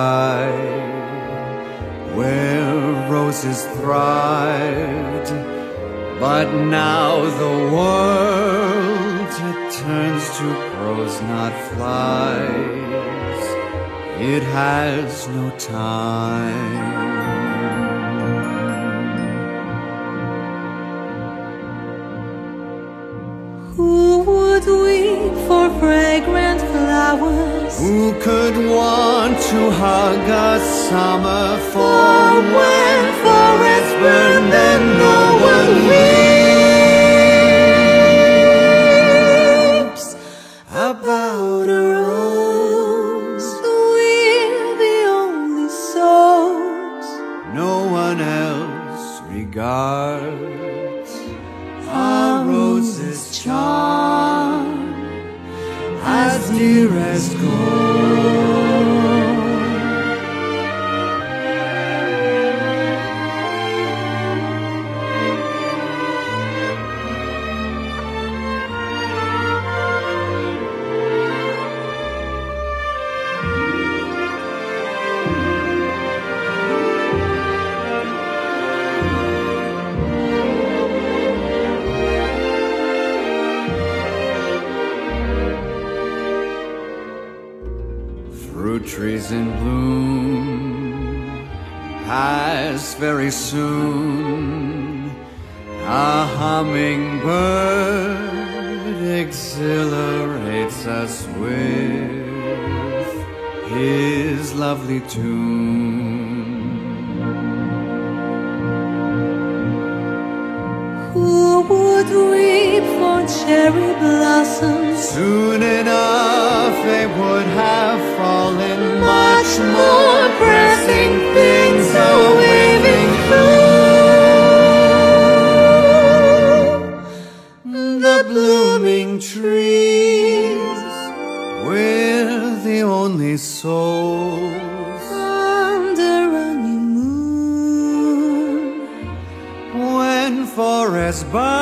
sky where roses thrived, but now the world it turns to prose, not flies. It has no time. Who would weep for fragrant flowers? Who could want to hug a summer fall when forests burn and no one weeps about a rose? We're the only souls no one else regards. Our rose's charm as dear as gold. Fruit trees in bloom pass very soon. A hummingbird exhilarates us with his lovely tune. who would weep for cherry blossoms. Soon enough they would have fallen, much more pressing things are waving through the blooming trees. We're the only souls Under a new moon, when forests burn